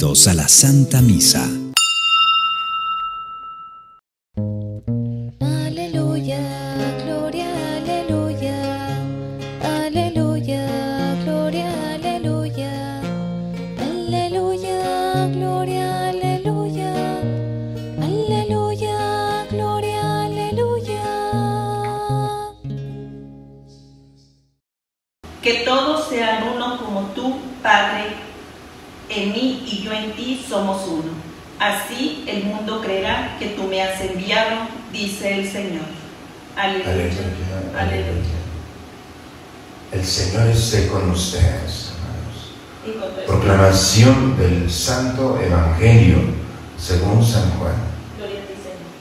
Bienvenidos a la Santa Misa. Aleluya, gloria, aleluya. Aleluya, gloria, aleluya. Aleluya, gloria, aleluya. Aleluya, gloria, aleluya. Que todos sean uno como tú, Padre, en mí y yo en ti somos uno. Así el mundo creerá que tú me has enviado, dice el Señor. Aleluya. Aleluya, Aleluya. El Señor esté con ustedes, hermanos. Y con tu Proclamación del Santo Evangelio según San Juan. Gloria a ti,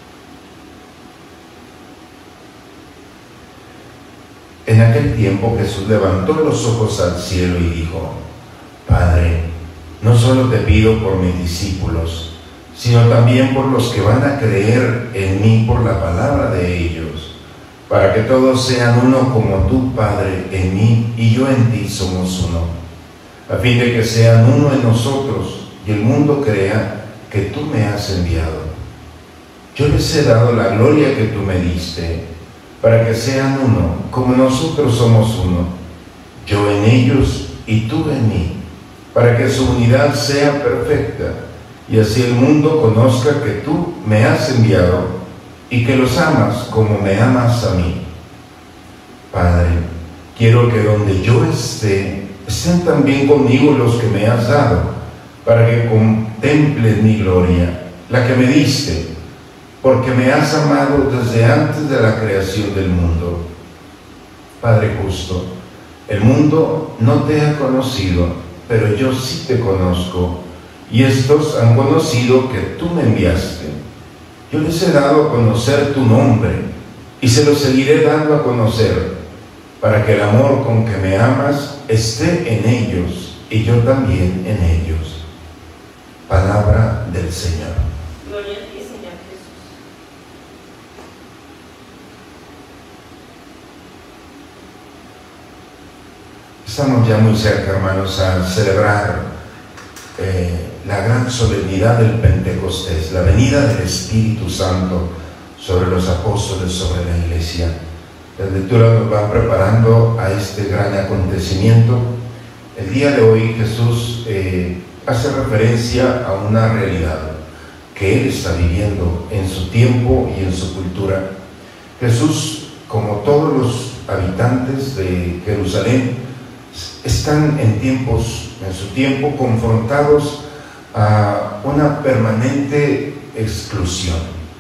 Señor. En aquel tiempo Jesús levantó los ojos al cielo y dijo: Padre, no solo te pido por mis discípulos, sino también por los que van a creer en mí por la palabra de ellos, para que todos sean uno como tú, Padre, en mí y yo en ti somos uno, a fin de que sean uno en nosotros y el mundo crea que tú me has enviado. Yo les he dado la gloria que tú me diste, para que sean uno como nosotros somos uno, yo en ellos y tú en mí, para que su unidad sea perfecta, y así el mundo conozca que tú me has enviado y que los amas como me amas a mí. Padre, quiero que donde yo esté, estén también conmigo los que me has dado, para que contemplen mi gloria, la que me diste, porque me has amado desde antes de la creación del mundo. Padre justo, el mundo no te ha conocido, pero yo sí te conozco, y estos han conocido que tú me enviaste. Yo les he dado a conocer tu nombre, y se lo seguiré dando a conocer, para que el amor con que me amas esté en ellos, y yo también en ellos. Palabra del Señor. Gloria a ti, Señor Jesús. Estamos ya muy cerca, hermanos, a celebrar la gran solemnidad del Pentecostés, la venida del Espíritu Santo sobre los apóstoles, sobre la Iglesia. Las lecturas nos van preparando a este gran acontecimiento. El día de hoy Jesús hace referencia a una realidad que Él está viviendo en su tiempo y en su cultura. Jesús, como todos los habitantes de Jerusalén, están en su tiempo, confrontados a una permanente exclusión.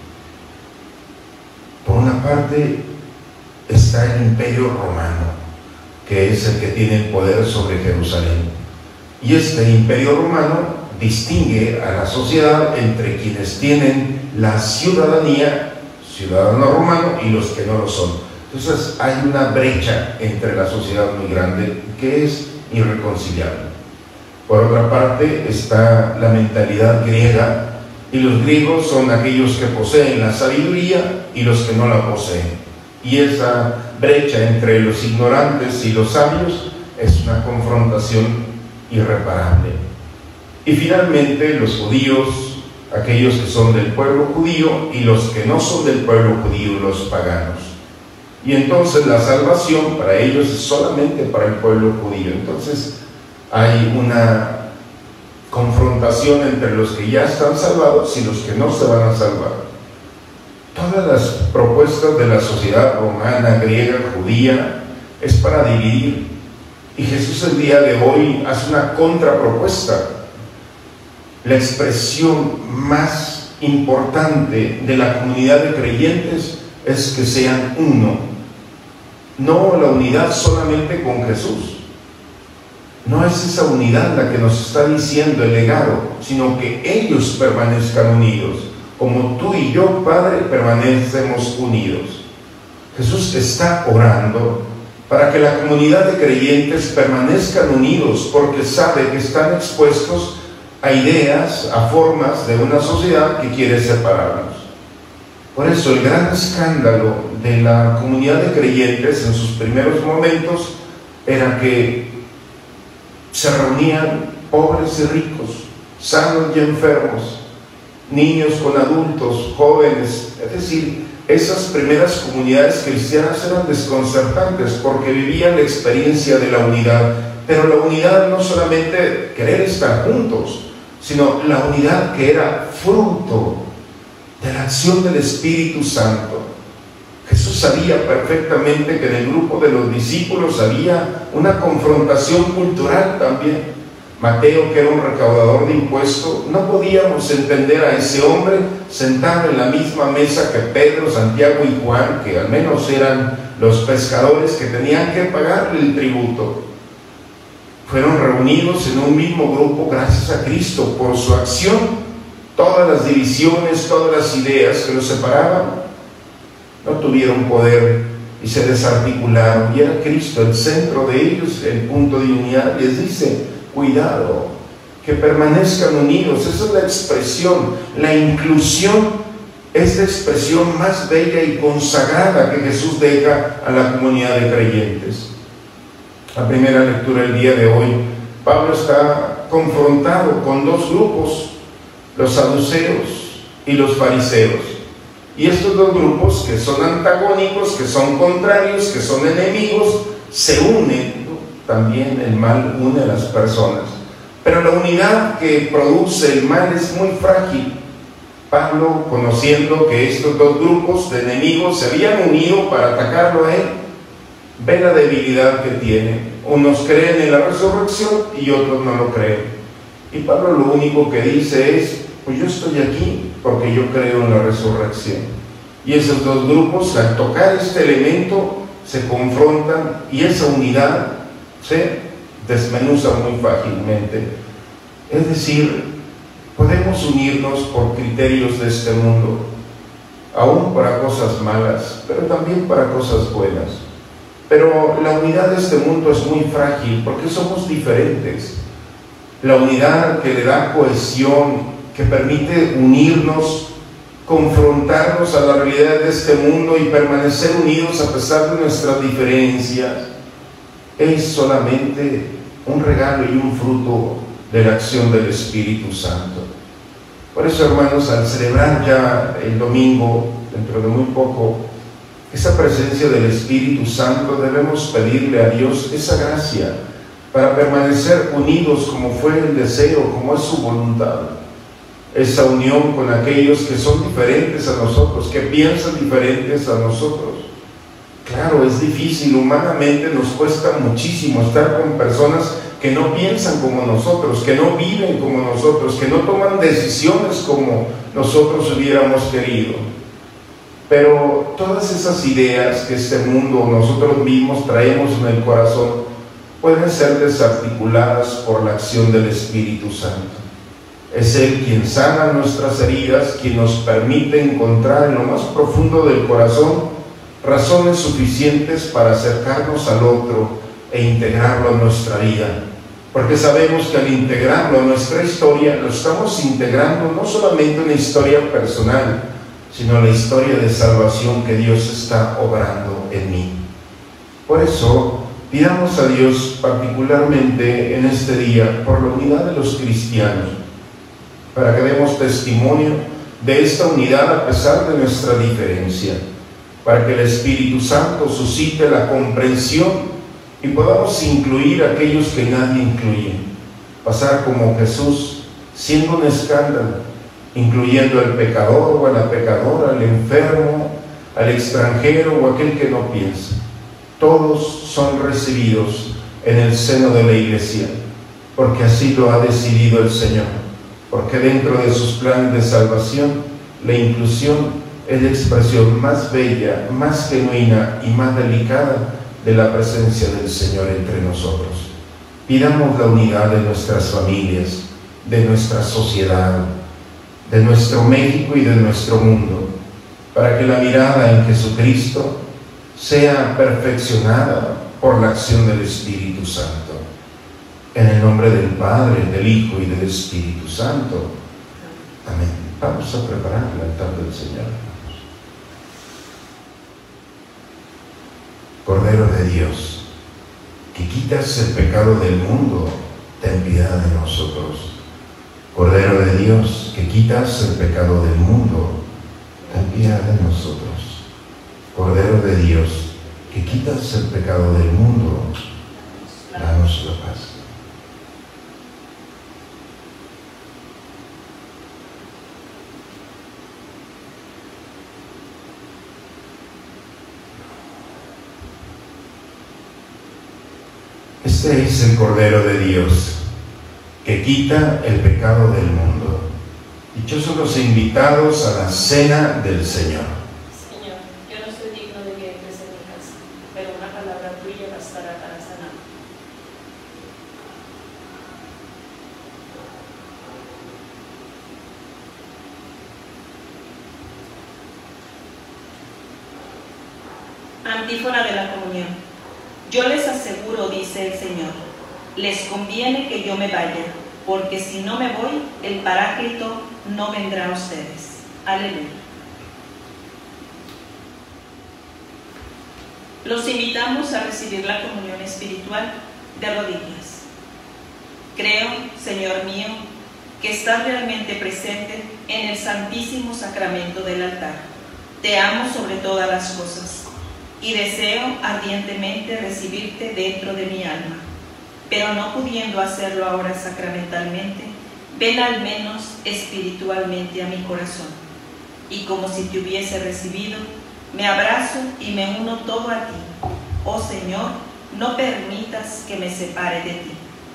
Por una parte está el Imperio Romano, que es el que tiene el poder sobre Jerusalén. Y este Imperio Romano distingue a la sociedad entre quienes tienen la ciudadanía, ciudadano romano, y los que no lo son. Entonces hay una brecha entre la sociedad muy grande que es irreconciliable. Por otra parte está la mentalidad griega, y los griegos son aquellos que poseen la sabiduría y los que no la poseen. Y esa brecha entre los ignorantes y los sabios es una confrontación irreparable. Y finalmente los judíos, aquellos que son del pueblo judío, y los que no son del pueblo judío, los paganos. Y entonces la salvación para ellos es solamente para el pueblo judío. Entonces hay una confrontación entre los que ya están salvados y los que no se van a salvar. Todas las propuestas de la sociedad romana, griega, judía, es para dividir. Y Jesús el día de hoy hace una contrapropuesta. La expresión más importante de la comunidad de creyentes es que sean uno. No la unidad solamente con Jesús. No es esa unidad la que nos está diciendo el legado, sino que ellos permanezcan unidos, como tú y yo, Padre, permanecemos unidos. Jesús está orando para que la comunidad de creyentes permanezcan unidos, porque sabe que están expuestos a ideas, a formas de una sociedad que quiere separarnos. Por eso el gran escándalo de la comunidad de creyentes en sus primeros momentos era que se reunían pobres y ricos, sanos y enfermos, niños con adultos, jóvenes. Es decir, esas primeras comunidades cristianas eran desconcertantes porque vivían la experiencia de la unidad. Pero la unidad no solamente querer estar juntos, sino la unidad que era fruto de la acción del Espíritu Santo. Jesús sabía perfectamente que en el grupo de los discípulos había una confrontación cultural también. Mateo, que era un recaudador de impuestos, no podíamos entender a ese hombre sentado en la misma mesa que Pedro, Santiago y Juan, que al menos eran los pescadores que tenían que pagarle el tributo. Fueron reunidos en un mismo grupo gracias a Cristo por su acción. Todas las divisiones, todas las ideas que los separaban no tuvieron poder y se desarticularon, y era Cristo el centro de ellos, el punto de unidad. Les dice: cuidado, que permanezcan unidos. Esa es la expresión, la inclusión es la expresión más bella y consagrada que Jesús deja a la comunidad de creyentes. La primera lectura del día de hoy, Pablo está confrontado con dos grupos, los saduceos y los fariseos. Y estos dos grupos, que son antagónicos, que son contrarios, que son enemigos, se unen. También el mal une a las personas, pero la unidad que produce el mal es muy frágil. Pablo, conociendo que estos dos grupos de enemigos se habían unido para atacarlo a él, ve la debilidad que tiene. Unos creen en la resurrección y otros no lo creen. Y Pablo lo único que dice es: pues yo estoy aquí porque yo creo en la resurrección. Y esos dos grupos, al tocar este elemento, se confrontan, y esa unidad se desmenuza muy fácilmente. Es decir, podemos unirnos por criterios de este mundo, aún para cosas malas, pero también para cosas buenas. Pero la unidad de este mundo es muy frágil porque somos diferentes. La unidad que le da cohesión, que permite unirnos, confrontarnos a la realidad de este mundo y permanecer unidos a pesar de nuestras diferencias, es solamente un regalo y un fruto de la acción del Espíritu Santo. Por eso, hermanos, al celebrar ya el domingo, dentro de muy poco, esa presencia del Espíritu Santo, debemos pedirle a Dios esa gracia para permanecer unidos como fue el deseo, como es su voluntad. Esa unión con aquellos que son diferentes a nosotros, que piensan diferentes a nosotros. Claro, es difícil, humanamente nos cuesta muchísimo estar con personas que no piensan como nosotros, que no viven como nosotros, que no toman decisiones como nosotros hubiéramos querido. Pero todas esas ideas que este mundo, nosotros mismos traemos en el corazón, pueden ser desarticuladas por la acción del Espíritu Santo. Es Él quien sana nuestras heridas, quien nos permite encontrar en lo más profundo del corazón razones suficientes para acercarnos al otro e integrarlo a nuestra vida. Porque sabemos que al integrarlo a nuestra historia, lo estamos integrando no solamente una historia personal, sino la historia de salvación que Dios está obrando en mí. Por eso, pidamos a Dios particularmente en este día por la unidad de los cristianos, para que demos testimonio de esta unidad a pesar de nuestra diferencia, para que el Espíritu Santo suscite la comprensión y podamos incluir a aquellos que nadie incluye, pasar como Jesús, siendo un escándalo, incluyendo al pecador o a la pecadora, al enfermo, al extranjero o aquel que no piensa. Todos son recibidos en el seno de la Iglesia, porque así lo ha decidido el Señor, porque dentro de sus planes de salvación, la inclusión es la expresión más bella, más genuina y más delicada de la presencia del Señor entre nosotros. Pidamos la unidad de nuestras familias, de nuestra sociedad, de nuestro México y de nuestro mundo, para que la mirada en Jesucristo sea perfeccionada por la acción del Espíritu Santo. En el nombre del Padre, del Hijo y del Espíritu Santo. Amén. Vamos a preparar el altar del Señor. Cordero de Dios, que quitas el pecado del mundo, ten piedad de nosotros. Cordero de Dios, que quitas el pecado del mundo, ten piedad de nosotros. Cordero de Dios, que quitas el pecado del mundo, danos la paz. Este es el Cordero de Dios, que quita el pecado del mundo. Dichosos los invitados a la cena del Señor. Señor, yo no soy digno de que entres en mi casa, pero una palabra tuya bastará para sanar. Antífona de la comunión. Yo les aseguro, dice el Señor, les conviene que yo me vaya, porque si no me voy, el Paráclito no vendrá a ustedes. Aleluya. Los invitamos a recibir la comunión espiritual de rodillas. Creo, Señor mío, que estás realmente presente en el santísimo sacramento del altar. Te amo sobre todas las cosas y deseo ardientemente recibirte dentro de mi alma, pero no pudiendo hacerlo ahora sacramentalmente, ven al menos espiritualmente a mi corazón, y como si te hubiese recibido, me abrazo y me uno todo a ti. Oh Señor, no permitas que me separe de ti.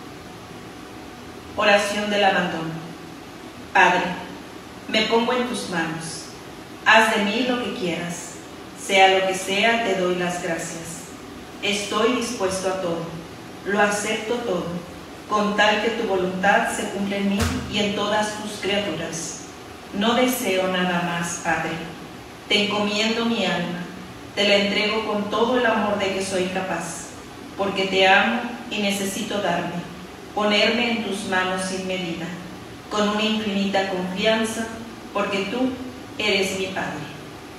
Oración del abandono. Padre, me pongo en tus manos. Haz de mí lo que quieras. Sea lo que sea, te doy las gracias. Estoy dispuesto a todo. Lo acepto todo, con tal que tu voluntad se cumpla en mí y en todas tus criaturas. No deseo nada más, Padre. Te encomiendo mi alma. Te la entrego con todo el amor de que soy capaz, porque te amo y necesito darme, ponerme en tus manos sin medida, con una infinita confianza, porque tú eres mi Padre.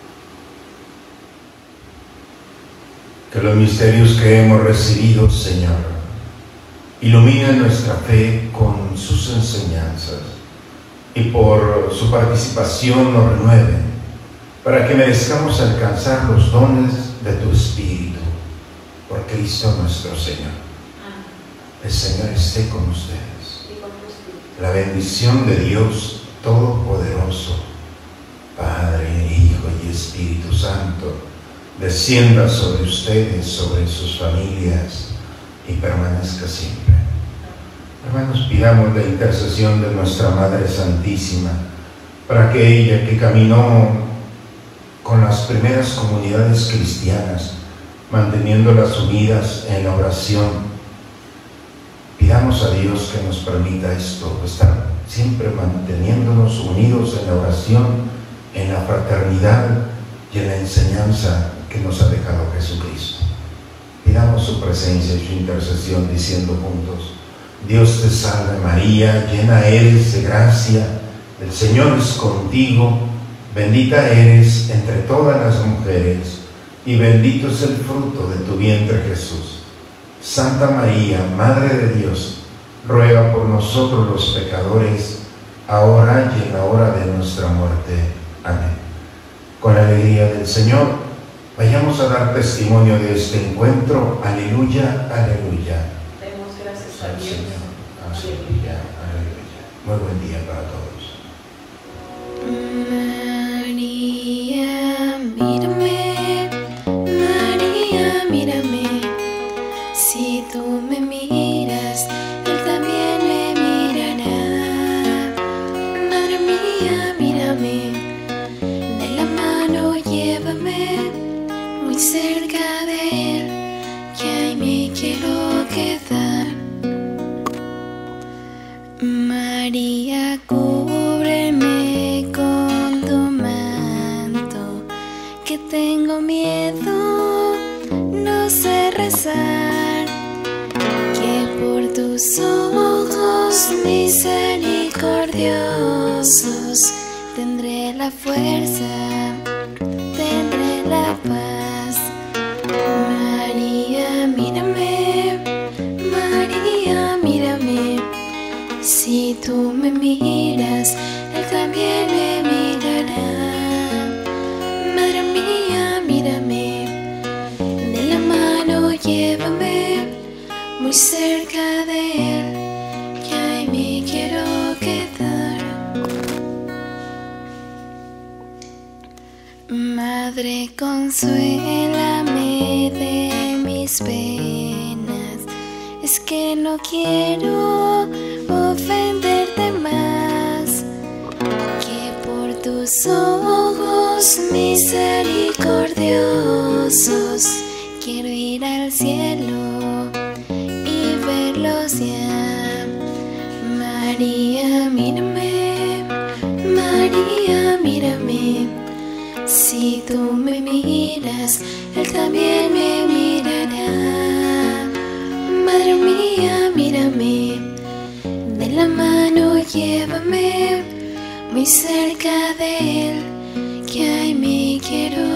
Que los misterios que hemos recibido, Señor, iluminen nuestra fe con sus enseñanzas y por su participación nos renueven, para que merezcamos alcanzar los dones de tu Espíritu, por Cristo nuestro Señor. El Señor esté con ustedes. La bendición de Dios Todopoderoso, Padre, Hijo y Espíritu Santo, descienda sobre ustedes, sobre sus familias y permanezca siempre. Hermanos, pidamos la intercesión de nuestra Madre Santísima para que ella, que caminó con las primeras comunidades cristianas, manteniéndolas unidas en la oración, pidamos a Dios que nos permita esto, estar siempre manteniéndonos unidos en la oración, en la fraternidad y en la enseñanza que nos ha dejado Jesucristo. Pidamos su presencia y su intercesión diciendo juntos: Dios te salve María, llena eres de gracia, el Señor es contigo, bendita eres entre todas las mujeres y bendito es el fruto de tu vientre Jesús. Santa María, Madre de Dios, ruega por nosotros los pecadores, ahora y en la hora de nuestra muerte. Amén. Con la alegría del Señor, vayamos a dar testimonio de este encuentro. Aleluya, aleluya. Demos gracias a Al Dios. Señor. Aleluya, aleluya. Muy buen día para todos. María, mírame, María, mírame. Si tú me miras, Él también me mirará. Madre mía, mírame, de la mano llévame muy cerca de Él, que ahí me quiero quedar. María, cúbreme con tu manto, que tengo miedo, no sé rezar, que por tus ojos misericordiosos tendré la fuerza, tendré la paz. María, mírame, María, mírame. Si tú me miras, miras, Él también me mirará. Madre mía, mírame, de la mano llévame, muy cerca de Él, que ahí me quiero quedar. Madre, consuélame de mis penas, es que no quiero ofenderte más, que por tus ojos misericordiosos quiero ir al cielo y verlos ya. María, mírame, María, mírame, si tú me miras, Él también me mirará. Madre mía, mírame, de la mano llévame, muy cerca de Él, que ahí me quiero